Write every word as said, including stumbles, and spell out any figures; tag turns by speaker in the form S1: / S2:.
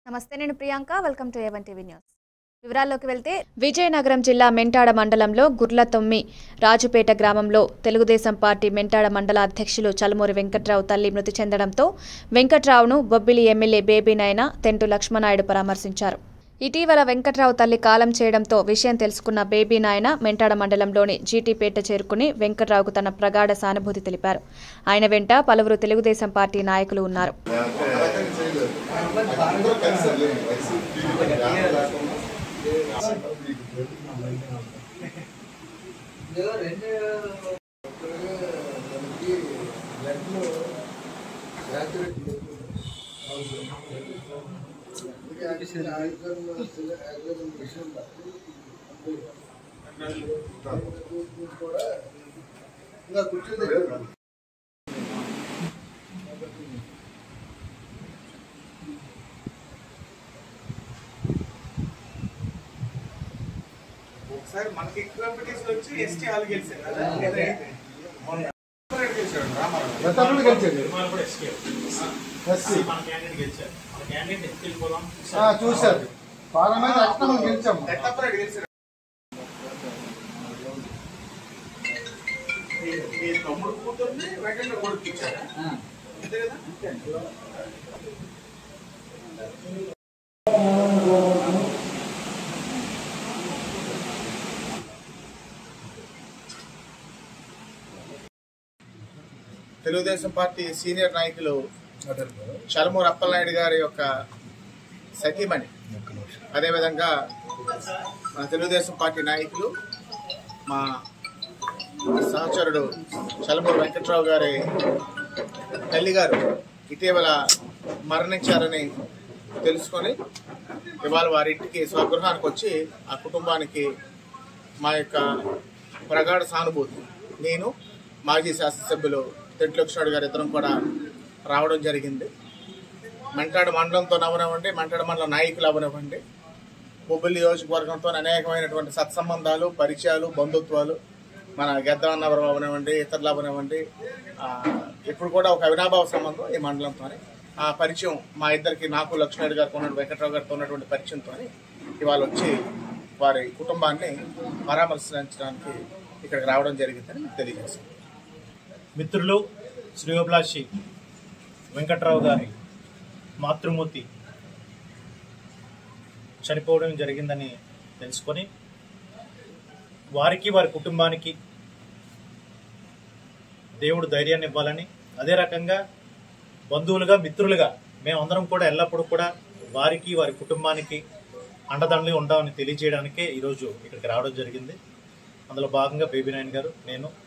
S1: నమస్తే, నేను Priyanka. Welcome to A one TV news. వివరాల్లోకి వెళ్తే, విజయనగరం జిల్లా మెంటాడ మండలంలో గుర్లతొమ్మి రాజుపేట గ్రామంలో తెలుగుదేశం పార్టీ మెంటాడ మండల అధ్యక్షులు చలమూరి వెంకట్రావు తల్లి మృతి చెందడంతో వెంకట్రావును బొబ్బిలి ఎమ్మెల్యే బేబీ నాయన తెంటు లక్ష్మణాయుడు పరామర్శించారు. ఇటీవల వెంకట్రావు తల్లి కాలం చేయడంతో విషయం తెలుసుకున్న బేబీ నాయన మెంటాడ మండలంలోని జీటీపేట చేరుకుని వెంకట్రావుకు తన ప్రగాఢ సానుభూతి తెలిపారు. ఆయన వెంట పలువురు తెలుగుదేశం పార్టీ నాయకులు ఉన్నారు.
S2: ఒకసారి మనకి కాంపిటీషన్ వచ్చి ఎస్టీ హాల్ గెలిచారు కదా, రామారావు
S3: చూసారు పార్లమెంట్ గెలిచాము.
S2: మీ తమ్ముడు కూతుర్ని వెంకన్న కొడుకు ఇచ్చారా? అంతే కదా. తెలుగుదేశం పార్టీ సీనియర్ నాయకులు చలమూరి అప్పలనాయుడు గారి యొక్క సతీమణి, అదేవిధంగా మన తెలుగుదేశం పార్టీ నాయకులు మా సహచరుడు చలమూరి వెంకట్రావు గారి తల్లి గారు ఇటీవల మరణించారని తెలుసుకొని ఇవాళ వారి ఇంటికి స్వగృహానికి వచ్చి ఆ కుటుంబానికి మా యొక్క ప్రగాఢ సానుభూతి, నేను మాజీ శాసనసభ్యులు తెంటు లక్ష్మణుడు గారు ఇద్దరం కూడా రావడం జరిగింది. మెంటాడ మండలంతో అవనివ్వండి, మెంటాడ మండల నాయకులు అవనివ్వండి, బొబ్బిలి నియోజకవర్గంతో అనేకమైనటువంటి సత్సంబంధాలు, పరిచయాలు, బంధుత్వాలు మన గెద్దవన్నవరం అవనివ్వండి, ఇతరులు అవనివ్వండి, ఇప్పుడు కూడా ఒక అవినాభావ సంబంధం ఈ మండలంతో. ఆ పరిచయం మా ఇద్దరికి, నాకు లక్ష్మణుడు గారికి ఉన్నటువంటి వెంకట్రావు గారితో ఉన్నటువంటి పరిచయంతో ఇవాళ వచ్చి వారి కుటుంబాన్ని పరామర్శించడానికి ఇక్కడికి రావడం జరిగిందని మీకు తెలియజేస్తాను.
S4: మిత్రులు శ్రేయోభిలాషి వెంకట్రావు గారి మాతృమూర్తి చనిపోవడం జరిగిందని తెలుసుకొని వారికి, వారి కుటుంబానికి దేవుడు ధైర్యాన్ని ఇవ్వాలని, అదే రకంగా బంధువులుగా, మిత్రులుగా మేమందరం కూడా ఎల్లప్పుడూ కూడా వారికి, వారి కుటుంబానికి అండదండలు ఉండాలని తెలియజేయడానికే ఈరోజు ఇక్కడికి రావడం జరిగింది. అందులో భాగంగా బేబీ నాయన గారు, నేను